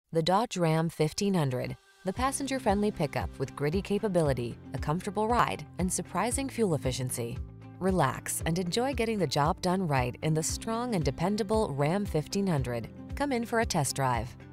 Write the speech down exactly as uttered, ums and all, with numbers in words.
The Dodge Ram fifteen hundred, the passenger-friendly pickup with gritty capability, a comfortable ride, and surprising fuel efficiency. Relax and enjoy getting the job done right in the strong and dependable Ram fifteen hundred. Come in for a test drive.